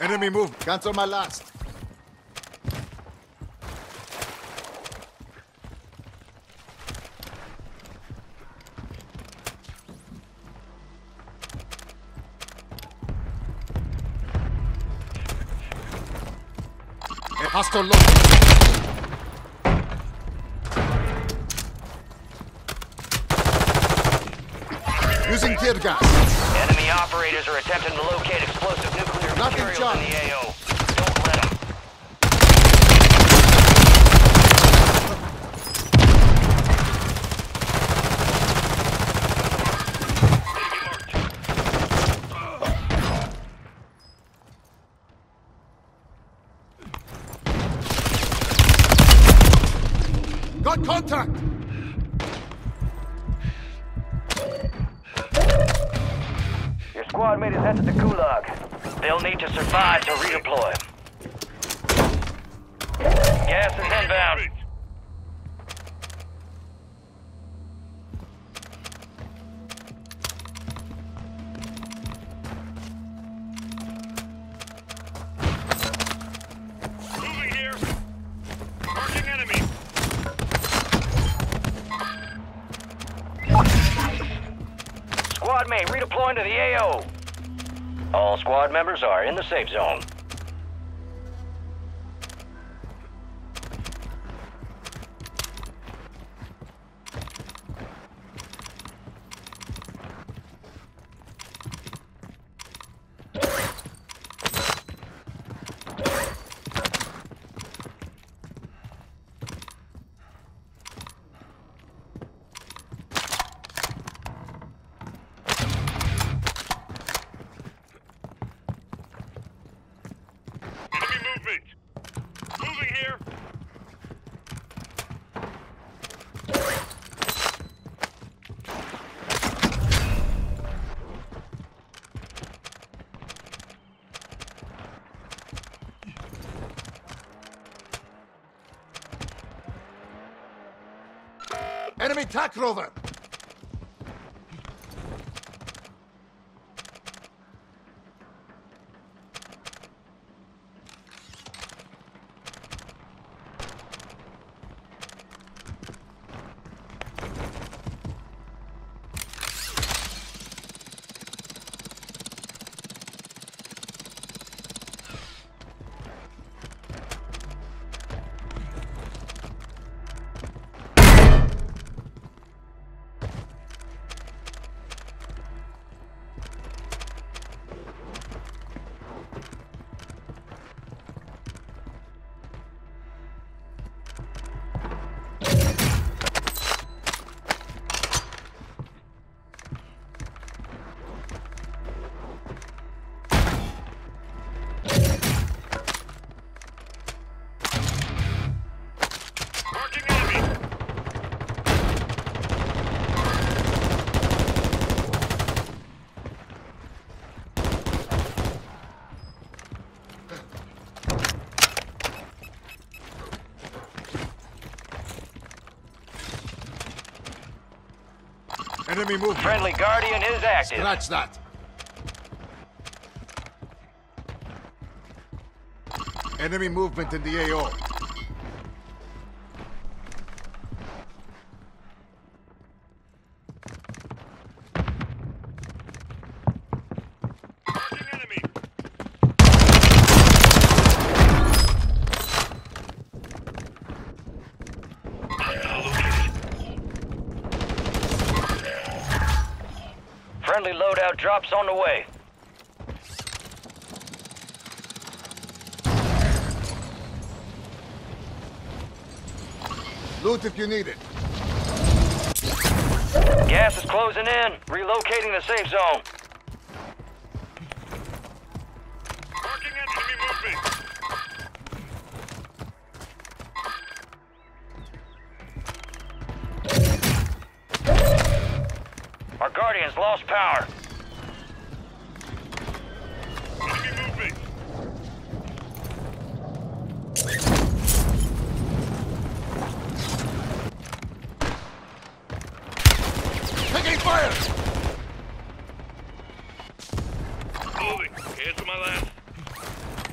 Enemy move. Cancel my last. Hostile look. Using tear gas. Enemy operators are attempting to locate explosive nuclear materials in the AO. Don't let them. Got contact! Your squad mate is headed to Gulag. They'll need to survive to redeploy. Gas is inbound. Moving here. Marking enemy. Squad mate redeploying to the AO. All squad members are in the safe zone. Moving here. Enemy TAC rover! Enemy movement. Friendly Guardian is active. Scratch that. Enemy movement in the AO. Marking enemy. Friendly loadout drops on the way. Loot if you need it. Gas is closing in. Relocating the safe zone. Marking enemy movement. Our Guardians lost power. Enemy movement. Taking fire! Moving. Cancel my last.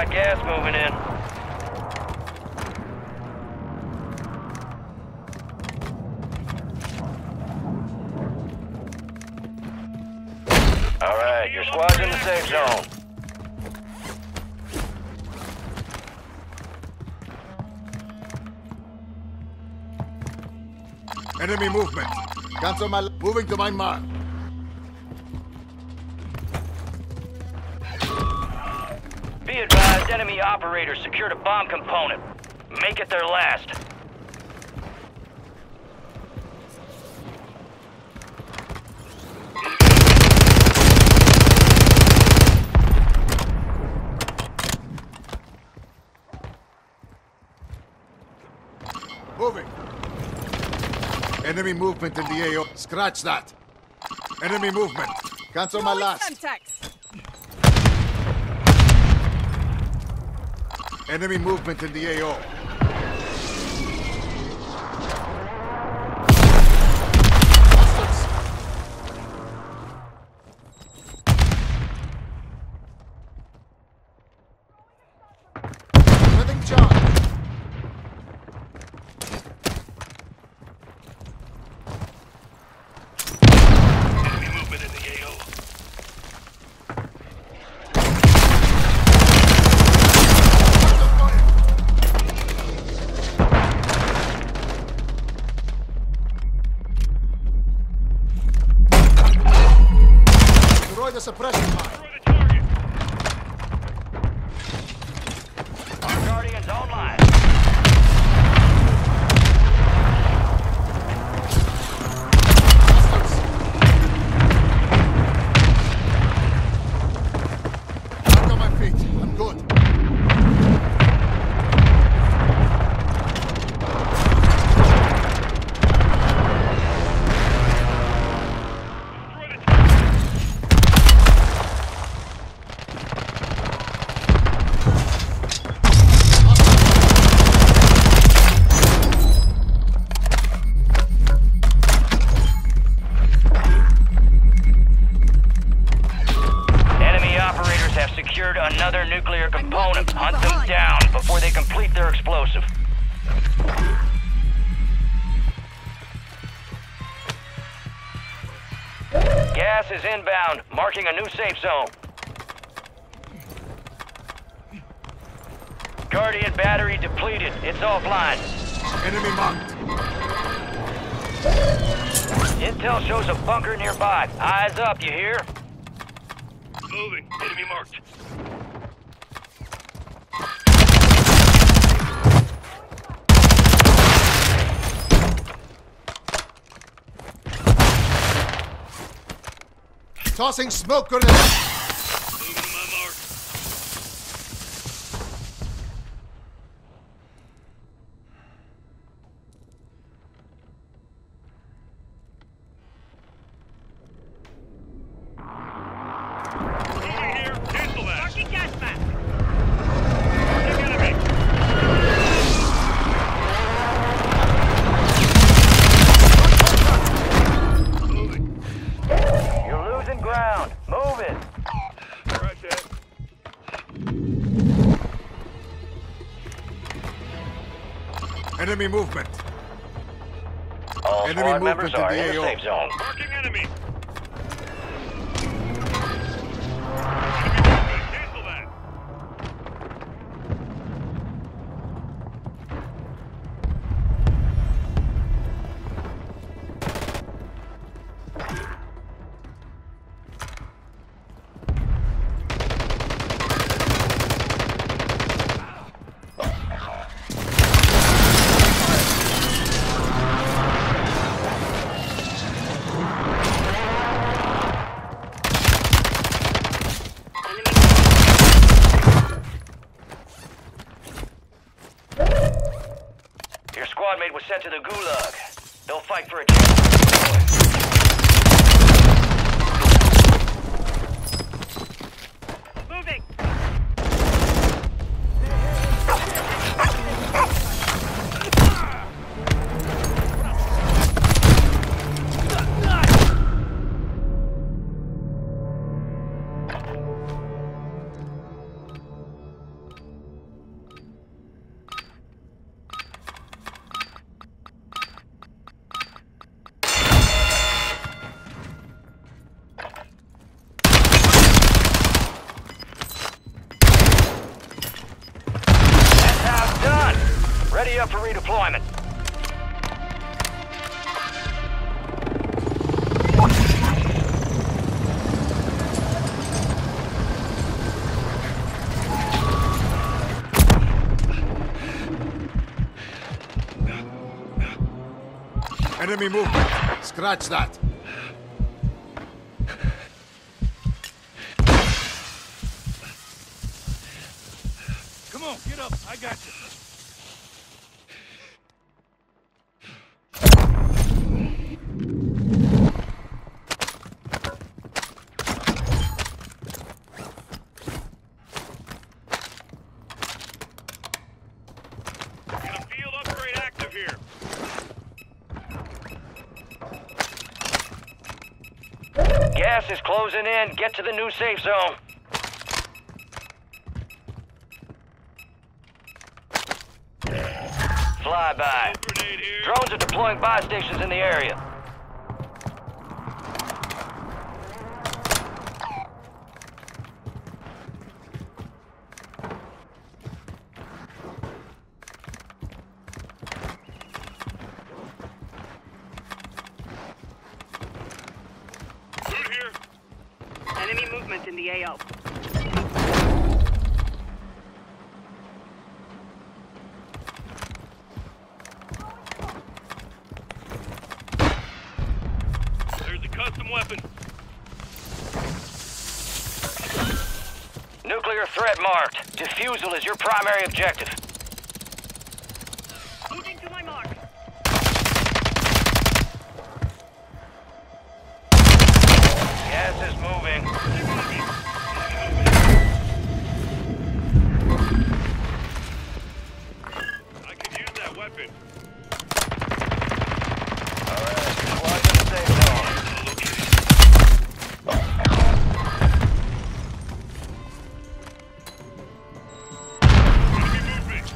got gas moving in. All right, your squad's in the safe zone. Enemy movement. Cancel my... Moving to my mark. Be advised, enemy operators secured a bomb component. Make it their last. Moving. Enemy movement in the AO. Scratch that. Enemy movement. Cancel my last. Enemy movement in the AO. Letting charge. Enemy movement in the AO. Destroy the suppression mine. Destroy the target. Our Guardian's online. Back on my feet. I'm good. Destroy the target. Enemy operators have secured another nuclear component. Hunt them down before they complete their explosive. Gas is inbound, marking a new safe zone. Guardian battery depleted. It's offline. Enemy marked. Intel shows a bunker nearby. Eyes up, you hear? Moving. Enemy marked. Tossing smoke grenade. Moving to my mark. Moving here. Cancel that. Marking gas mask. Marking enemy. Moving. You're losing ground. Move it. Right there. Enemy movement. All Enemy squad movement members in are the in the AO. safe zone. Marking enemy. Cancel that. Your squad mate was sent to the Gulag. They'll fight for a chance. Moving. up for redeployment. Enemy movement. Scratch that. Come on, get up. I got you. Got a field upgrade active here. Gas is closing in. Get to the new safe zone. Flyby. Grenade here. Drones are deploying buy stations in the area. Good here. Enemy movement in the AO. There's a custom weapon. Nuclear threat marked. Defusal is your primary objective. Moving to my mark. Gas is moving. I can use that weapon. Alright, squad in the safe zone. Enemy movement.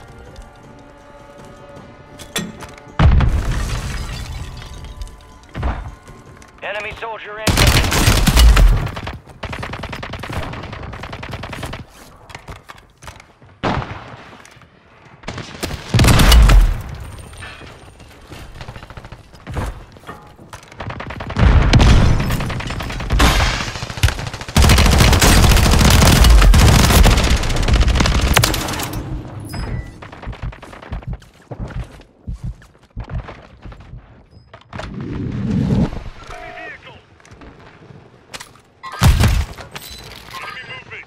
Enemy soldier incoming. Vehicle. Enemy movement.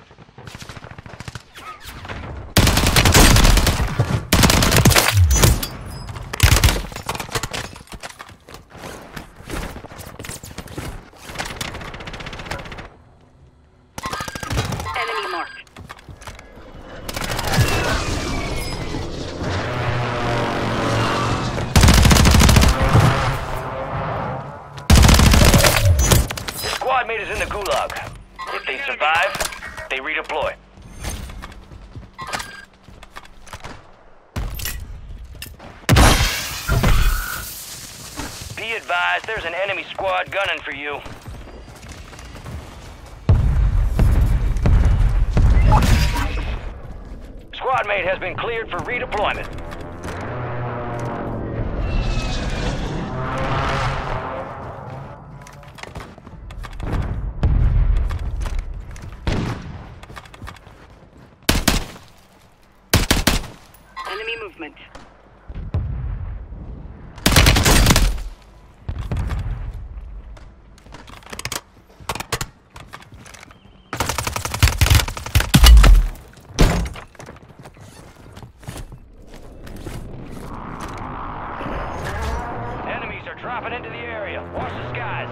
Enemy marked. Your squad mate is in the gulag. If they survive, they redeploy. Be advised, there's an enemy squad gunning for you. Squad mate has been cleared for redeployment. Enemy movement. Enemies are dropping into the area. Watch the skies.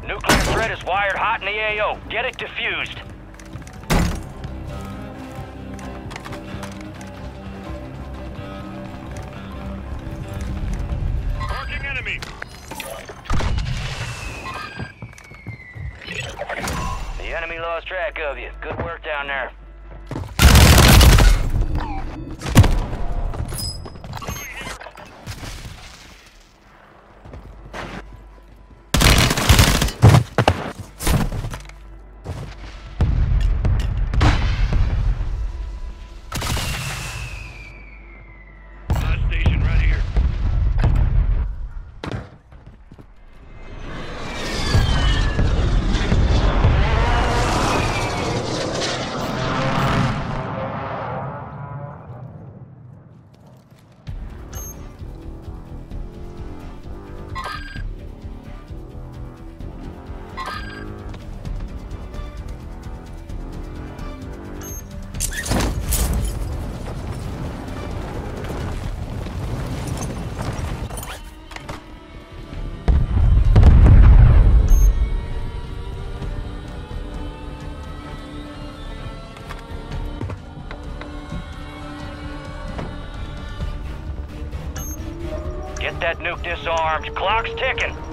Nuclear threat is wired hot in the AO. Get it defused. Marking enemy. The enemy lost track of you. Good work down there. Last station right here. Get that nuke disarmed. Clock's ticking.